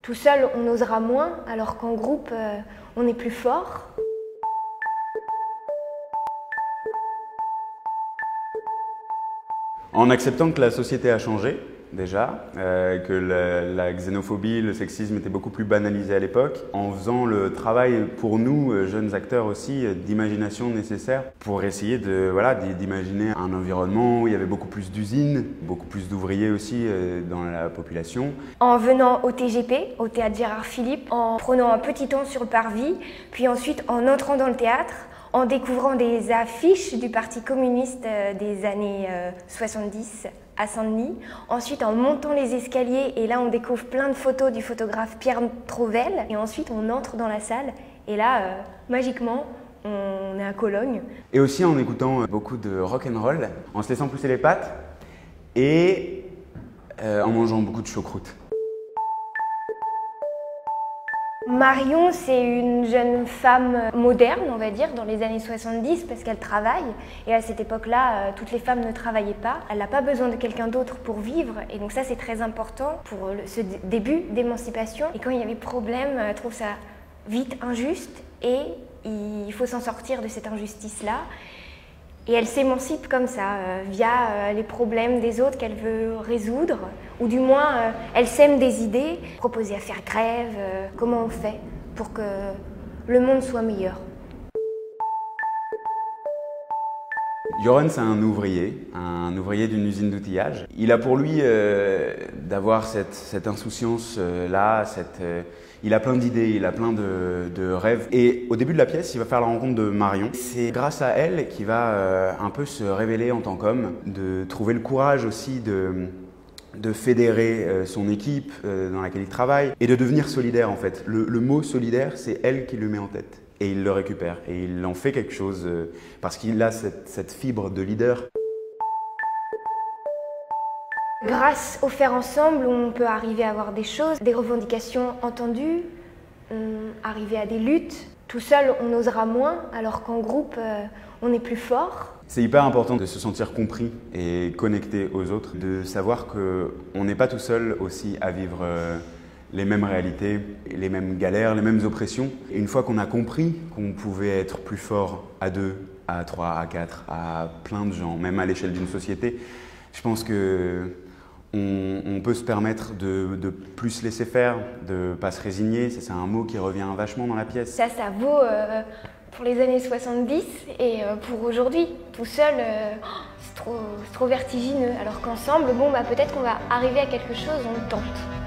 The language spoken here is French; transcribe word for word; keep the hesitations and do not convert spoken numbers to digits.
Tout seul, on osera moins, alors qu'en groupe, euh, on est plus fort. En acceptant que la société a changé, déjà, euh, que la, la xénophobie, le sexisme étaient beaucoup plus banalisés à l'époque, en faisant le travail pour nous, euh, jeunes acteurs aussi, euh, d'imagination nécessaire pour essayer de, voilà, d'imaginer un environnement où il y avait beaucoup plus d'usines, beaucoup plus d'ouvriers aussi euh, dans la population. En venant au T G P, au Théâtre Gérard Philipe, en prenant un petit temps sur le parvis, puis ensuite en entrant dans le théâtre, en découvrant des affiches du Parti communiste des années soixante-dix à Saint-Denis. Ensuite, en montant les escaliers, et là on découvre plein de photos du photographe Pierre Trovel. Et ensuite, on entre dans la salle, et là, euh, magiquement, on est à Cologne. Et aussi en écoutant beaucoup de rock and roll, en se laissant pousser les pattes, et euh, en mangeant beaucoup de choucroute. Marion, c'est une jeune femme moderne, on va dire, dans les années soixante-dix, parce qu'elle travaille. Et à cette époque-là, toutes les femmes ne travaillaient pas. Elle n'a pas besoin de quelqu'un d'autre pour vivre. Et donc ça, c'est très important pour ce début d'émancipation. Et quand il y avait problème, elle trouve ça vite injuste. Et il faut s'en sortir de cette injustice-là. Et elle s'émancipe comme ça, euh, via euh, les problèmes des autres qu'elle veut résoudre, ou du moins euh, elle sème des idées, proposer à faire grève, euh, comment on fait pour que le monde soit meilleur. Joren, c'est un ouvrier, un ouvrier d'une usine d'outillage. Il a pour lui euh, d'avoir cette, cette insouciance-là, cette, euh, il a plein d'idées, il a plein de, de rêves. Et au début de la pièce, il va faire la rencontre de Marion. C'est grâce à elle qu'il va euh, un peu se révéler en tant qu'homme, de trouver le courage aussi de, de fédérer euh, son équipe euh, dans laquelle il travaille et de devenir solidaire en fait. Le, le mot solidaire, c'est elle qui le met en tête. Et il le récupère, et il en fait quelque chose, euh, parce qu'il a cette, cette fibre de leader. Grâce au faire ensemble, on peut arriver à avoir des choses, des revendications entendues, on arriver à des luttes. Tout seul, on osera moins, alors qu'en groupe, euh, on est plus fort. C'est hyper important de se sentir compris et connecté aux autres, de savoir qu'on n'est pas tout seul aussi à vivre euh, les mêmes réalités, les mêmes galères, les mêmes oppressions. Et une fois qu'on a compris qu'on pouvait être plus fort à deux, à trois, à quatre, à plein de gens, même à l'échelle d'une société, je pense que on, on peut se permettre de, de plus se laisser faire, de ne pas se résigner. C'est un mot qui revient vachement dans la pièce. Ça, ça vaut euh, pour les années soixante-dix et euh, pour aujourd'hui. Tout seul, euh, c'est trop, c'est trop vertigineux. Alors qu'ensemble, bon, bah, peut-être qu'on va arriver à quelque chose, on le tente.